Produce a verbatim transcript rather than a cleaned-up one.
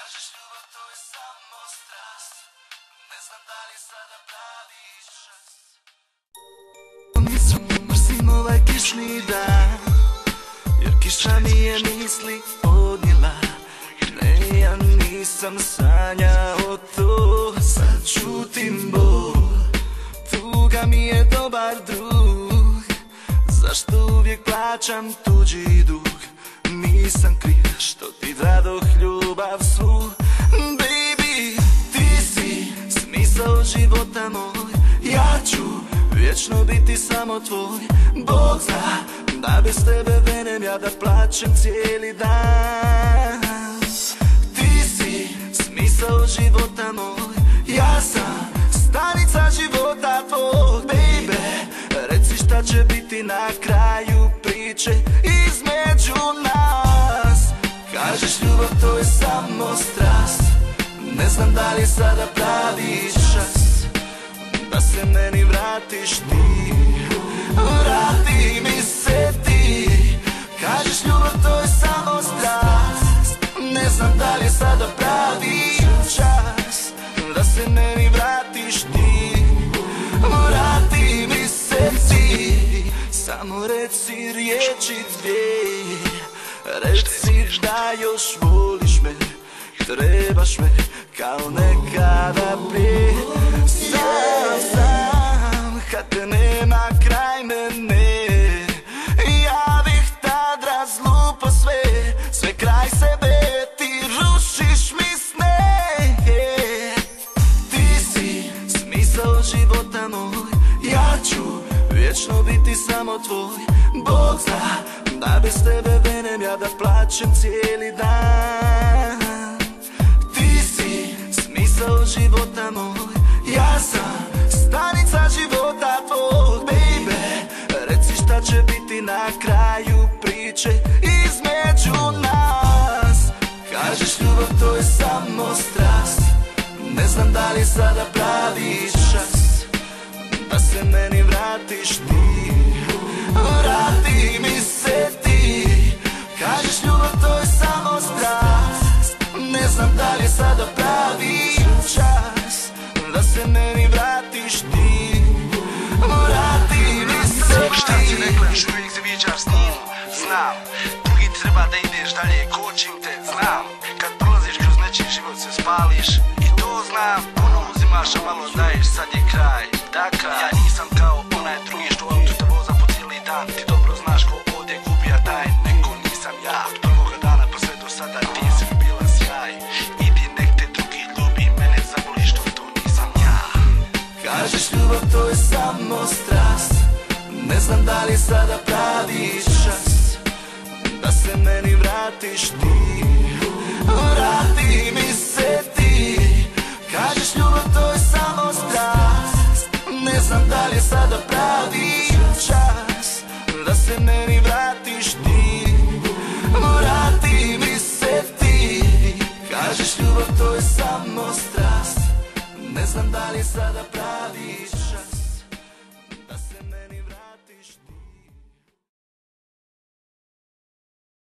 Kažeš ljubav to je samo strast, ne znam da li sada pravi čas. Mrzim ovaj kišni dan, jer kiša mi je misli odnijela. Ne, ja nisam sanjao to, sad čutim bol. Tuga mi je dobar drug, zašto uvijek plaćam tuđi dug? Nisam kriv što ti dadoh ljubav svu. Baby, ti si smisao života moj, ja ću vječno biti samo tvoj. Bog zna da bez tebe venem ja da plaćem cijeli dan. Ti si smisao života moj, ja sam stanica života tvoj. Baby, reci šta će biti na kraju priče između nas. Kažeš ljubav to je samo strast, ne znam da li sada pravi čas da se meni vratiš ti, vrati mi se ti. Kažeš ljubav to je samo strast, ne znam da li sada pravi čas da se meni vratiš ti, vrati mi se ti. Samo reci riječi dvije, reci da još voliš me, trebaš me kao nekada prije. Sam, sam, kad te nema kraj mene, ja bih tad razlupo sve, sve kraj sebe, ti rušiš mi sne. Ti si smisao života moj, ja ću vječno biti samo tvoj. Bog zna da bez tebe venem ja da plaćem cijeli dan. Ti si smisao života moj, ja sam stanica života tvoj. Baby, reci šta će biti na kraju priče između nas. Kažeš ljubav to je samo strast, ne znam da li sada pravi čas da se meni vratiš ti, vrati mi se ti. Kažeš ljubav to je samo strast, ne znam da li sada pravi čas da se meni vratiš ti, vrati mi se ti. Šta ti ne gledaš, uvijek se viđaš s njim, znam. Drugi treba da ideš dalje, kočim te, znam. Kad prolaziš kroz nečiji život se spališ i to znam. Puno uzimaš, a malo daješ, sad je kraj. Dakle, ja nisam kao onaj drugi što auto te voza po cijeli dan. Ti dobro znaš ko ovdje gubija taj, neko nisam ja. Od prvoga dana pa sve do sada ti si mi bila sjaj. Idi nek te drugi ljubi, mene zaboli što to nisam ja. Kažeš ljubav to je samo strast, ne znam da li sada pravi čas da se meni vratiš ti, vrati mi se ti. Kažeš ljubav to je samo strast, ne znam da li je sada pravi čas da se meni vratiš ti, vrati mi se ti. Kažeš ljubav to je samo strast, ne znam da li je sada pravi čas.